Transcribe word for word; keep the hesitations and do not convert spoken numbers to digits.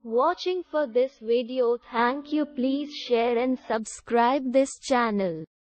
watching for this video. Thank you. Please share and subscribe this channel.